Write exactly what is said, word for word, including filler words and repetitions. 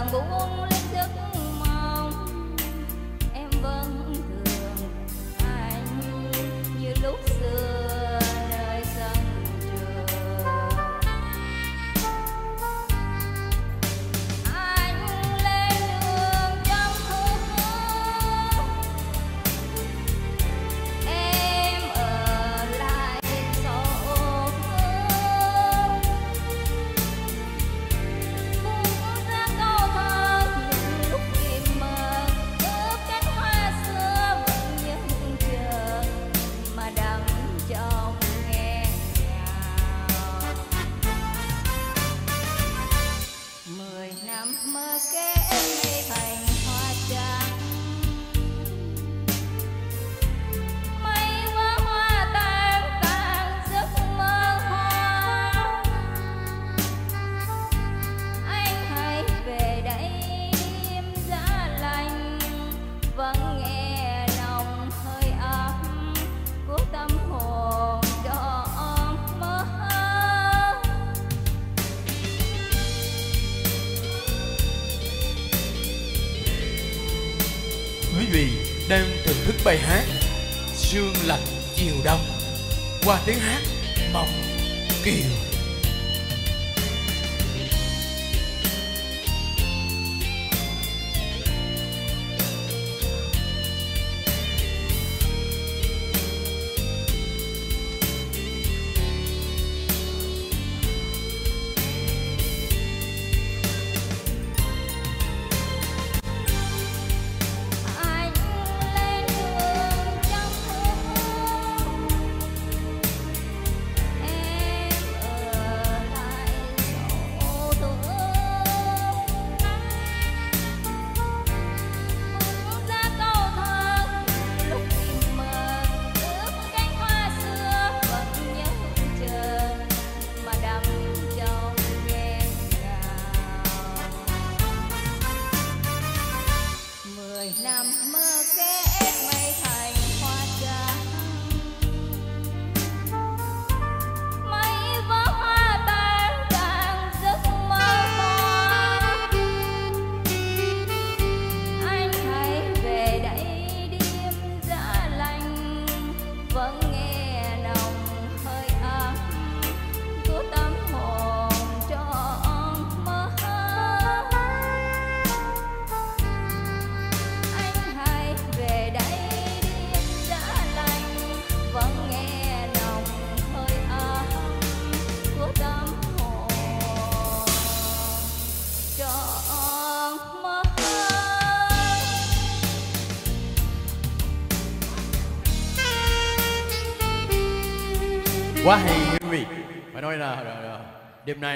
buông lên giấc mộng, em vẫn thường anh như lúc xưa nơi sân trường. Anh lên đường trong thu hương, em ở lại sổ hương. Buông ra câu thơ những lúc im mơ, ướp cánh hoa xưa vẫn những chờ mà đắm trong nghẹn ngào. Mười năm mơ kết mây thành hoa trắng, mây vỡ hoa tan tan giấc mơ hoa. Anh hãy về đây đêm giá lạnh, vẫn nghe nồng hơi ấm của tâm hồn đỏ mơ. Quý vị đang thưởng thức bài hát Sương lạnh chiều đông qua tiếng hát Mộng Kiều. Anh lên đường trong thu hương, em ở lại sổ thương. Buông ra câu thơ lúc im mơ, ướp cánh hoa xưa vẫn nhớ chờ mà đắm trong nghẹn ngào. Mười năm mơ kết mây thành hoa trắng, mây vỡ hoa tan tan giấc mơ hoa. Anh hãy về đây đêm giá lạnh, vẫn nghe nồng hơi ấm của tâm hồn trọn mơ. Anh hãy về đây đêm giá lạnh, vẫn nghe nồng hơi ấm của tâm hồn trọn mơ. Quá hay quý vị. Phải nói là ờ, đêm nay